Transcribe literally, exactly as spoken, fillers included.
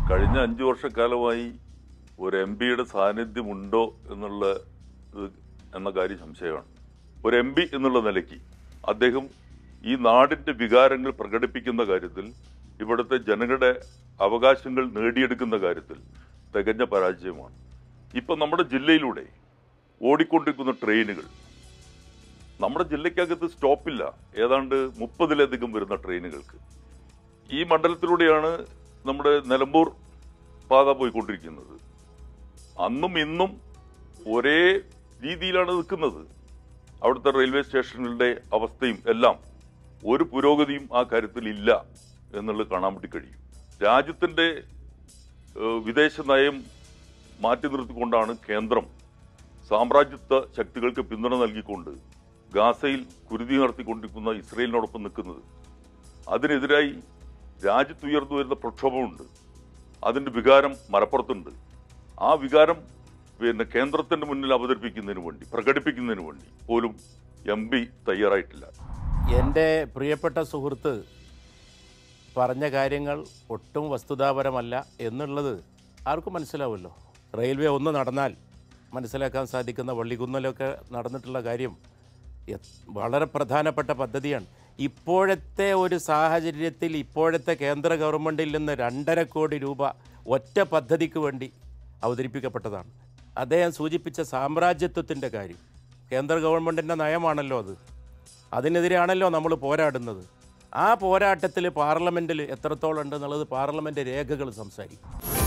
കഴിഞ്ഞ അഞ്ചു വർഷക്കാലമായി ഒരു എം പിയുടെ സാന്നിധ്യമുണ്ടോ എന്നുള്ള എന്ന കാര്യം സംശയമാണ്. ഒരു എം പി എന്നുള്ള നിലയ്ക്ക് അദ്ദേഹം ഈ നാടിന്റെ വികാരങ്ങൾ പ്രകടിപ്പിക്കുന്ന കാര്യത്തിൽ, ഇവിടുത്തെ ജനങ്ങളുടെ അവകാശങ്ങൾ നേടിയെടുക്കുന്ന കാര്യത്തിൽ തികഞ്ഞ പരാജയമാണ്. ഇപ്പം നമ്മുടെ ജില്ലയിലൂടെ ഓടിക്കൊണ്ടിരിക്കുന്ന ട്രെയിനുകൾ, നമ്മുടെ ജില്ലയ്ക്കകത്ത് സ്റ്റോപ്പില്ല. ഏതാണ്ട് മുപ്പതിലധികം വരുന്ന ട്രെയിനുകൾക്ക് ഈ മണ്ഡലത്തിലൂടെയാണ് നമ്മുടെ നിലമ്പൂർ പാത പോയിക്കൊണ്ടിരിക്കുന്നത്. അന്നും ഇന്നും ഒരേ രീതിയിലാണ് നിൽക്കുന്നത്. അവിടുത്തെ റെയിൽവേ സ്റ്റേഷനുകളുടെ അവസ്ഥയും എല്ലാം ഒരു പുരോഗതിയും ആ കാര്യത്തിൽ ഇല്ല എന്നുള്ളത് കാണാൻ വേണ്ടി കഴിയും. രാജ്യത്തിൻ്റെ വിദേശ നയം മാറ്റി നിർത്തിക്കൊണ്ടാണ് കേന്ദ്രം സാമ്രാജ്യത്വ ശക്തികൾക്ക് പിന്തുണ നൽകിക്കൊണ്ട് ഗാസയിൽ കുരുതി നടത്തിക്കൊണ്ടിരിക്കുന്ന ഇസ്രയേലിനോടൊപ്പം നിൽക്കുന്നത്. അതിനെതിരായി രാജ്യത്തുയർന്നു വരുന്ന പ്രക്ഷോഭമുണ്ട്. അതിൻ്റെ വികാരം മലപ്പുറത്തുണ്ട്. ആ വികാരം പിന്നെ കേന്ദ്രത്തിന്റെ മുന്നിൽ അവതരിപ്പിക്കുന്നതിന് വേണ്ടി, പ്രകടിപ്പിക്കുന്നതിന് വേണ്ടി പോലും എം പി തയ്യാറായിട്ടില്ല. എൻ്റെ പ്രിയപ്പെട്ട സുഹൃത്ത് പറഞ്ഞ കാര്യങ്ങൾ ഒട്ടും വസ്തുതാപരമല്ല എന്നുള്ളത് ആർക്കും മനസ്സിലാവുമല്ലോ. റെയിൽവേ ഒന്ന് നടന്നാൽ മനസ്സിലാക്കാൻ സാധിക്കുന്ന വള്ളികുന്നലൊക്കെ നടന്നിട്ടുള്ള കാര്യം വളരെ പ്രധാനപ്പെട്ട പദ്ധതിയാണ്. ഇപ്പോഴത്തെ ഒരു സാഹചര്യത്തിൽ ഇപ്പോഴത്തെ കേന്ദ്ര ഗവൺമെൻറ്റിൽ നിന്ന് രണ്ടര കോടി രൂപ ഒറ്റ പദ്ധതിക്ക് വേണ്ടി അവതരിപ്പിക്കപ്പെട്ടതാണ്. അദ്ദേഹം സൂചിപ്പിച്ച സാമ്രാജ്യത്വത്തിൻ്റെ കാര്യം കേന്ദ്ര ഗവൺമെൻറ്റിൻ്റെ നയമാണല്ലോ അത്. അതിനെതിരെയാണല്ലോ നമ്മൾ പോരാടുന്നത്. ആ പോരാട്ടത്തിൽ പാർലമെൻറ്റിൽ എത്രത്തോളം ഉണ്ടെന്നുള്ളത് പാർലമെൻറ്റ് രേഖകൾ സംസാരിക്കും.